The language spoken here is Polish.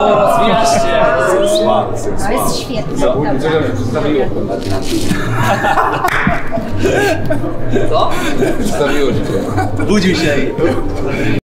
Rozwijasz się! To jest świetne. Przedstawiło. Co? Przedstawiło się. Budził się i...